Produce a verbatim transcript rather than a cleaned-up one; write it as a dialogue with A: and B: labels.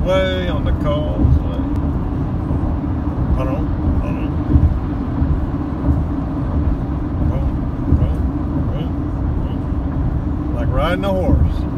A: Causeway, on the causeway. Hold on, hold on. Boom, boom, boom, boom. Like riding a horse.